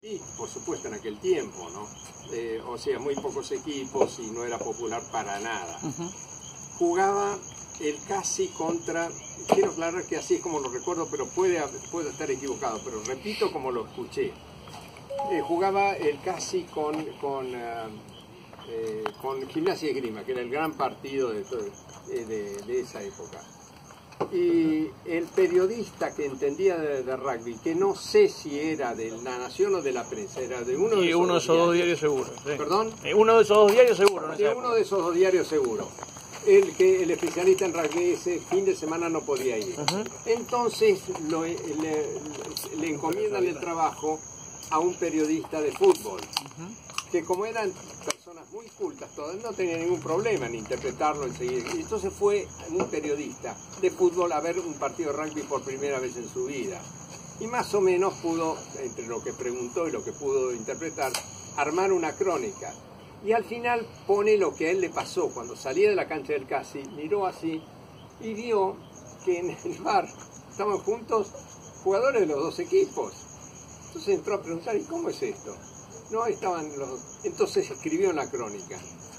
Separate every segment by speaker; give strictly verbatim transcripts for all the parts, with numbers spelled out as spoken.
Speaker 1: Sí, por supuesto, en aquel tiempo, ¿no? Eh, o sea, muy pocos equipos y no era popular para nada. Uh-huh. Jugaba el Casi contra, quiero aclarar que así es como lo recuerdo, pero puede, puede estar equivocado, pero repito como lo escuché. Eh, jugaba el Casi con, con, uh, eh, con Gimnasia y Esgrima, que era el gran partido de, de, de, de esa época. Y el periodista que entendía de, de rugby, que no sé si era de La Nación o de La Prensa, era de uno de
Speaker 2: y
Speaker 1: esos,
Speaker 2: uno de esos dos diarios,
Speaker 1: diarios
Speaker 2: seguro. Sí.
Speaker 1: ¿Perdón?
Speaker 2: Y uno de esos dos diarios seguro.
Speaker 1: De uno de esos dos diarios seguro. El que el especialista en rugby ese fin de semana no podía ir. Uh-huh. Entonces lo, le, le encomiendan el trabajo a un periodista de fútbol, uh-huh. que como eran personas muy cultas todas, no tenía ningún problema en interpretarlo, en seguir. Y entonces fue un periodista de fútbol a ver un partido de rugby por primera vez en su vida. Y más o menos pudo, entre lo que preguntó y lo que pudo interpretar, armar una crónica. Y al final pone lo que a él le pasó cuando salía de la cancha del Casi, miró así y vio que en el bar estaban juntos jugadores de los dos equipos. Entonces entró a preguntar, ¿y cómo es esto? No, estaban los dos. Entonces escribió en la crónica.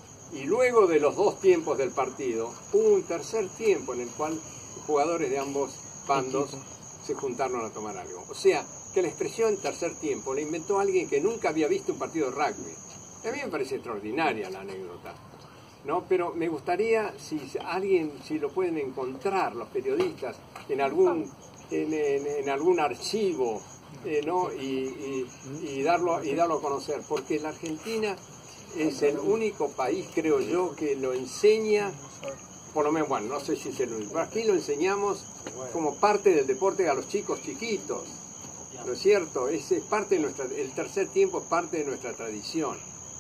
Speaker 1: Y luego de los dos tiempos del partido, hubo un tercer tiempo en el cual jugadores de ambos bandos se juntaron a tomar algo. O sea, que la expresión tercer tiempo la inventó alguien que nunca había visto un partido de rugby. A mí me parece extraordinaria la anécdota, ¿no? Pero me gustaría, si alguien, si lo pueden encontrar los periodistas en algún, en, en, en algún archivo, eh, ¿no? Y, y, y, darlo, y darlo a conocer, porque la Argentina es el único país, creo yo, que lo enseña, por lo menos, bueno, no sé si es el único, pero aquí lo enseñamos como parte del deporte a los chicos chiquitos, ¿no es cierto? Es, es parte de nuestra, el tercer tiempo es parte de nuestra tradición.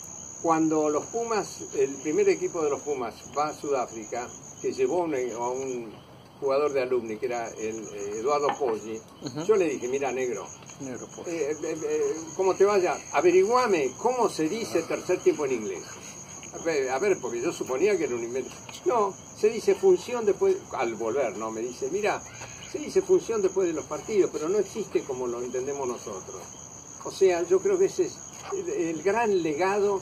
Speaker 1: Cuando los Pumas, el primer equipo de los Pumas va a Sudáfrica, que llevó un, a un jugador de Alumni, que era el eh, Eduardo Poggi, uh-huh. yo le dije, mira, negro, negro eh, eh, eh, como te vaya, averiguame cómo se dice tercer tiempo en inglés. A ver, a ver, porque yo suponía que era un invento. No, se dice función después, al volver, ¿no? Me dice, mira, se dice función después de los partidos, pero no existe como lo entendemos nosotros. O sea, yo creo que ese es el, el gran legado.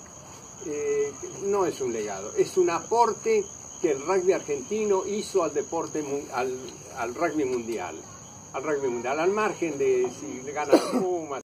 Speaker 1: Eh, no es un legado, es un aporte que el rugby argentino hizo al deporte, al, al rugby mundial, al rugby mundial, al margen de si gana Pumas.